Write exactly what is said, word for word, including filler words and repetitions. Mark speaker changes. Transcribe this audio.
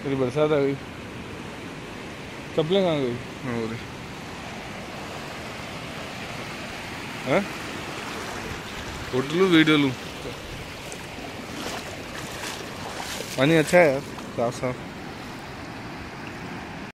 Speaker 1: तेरी बरसात आ गई। चप्पलें कहाँ गई? हाँ फोटो लूँ वीडियो लूँ? पानी अच्छा है यार, साफ साफ।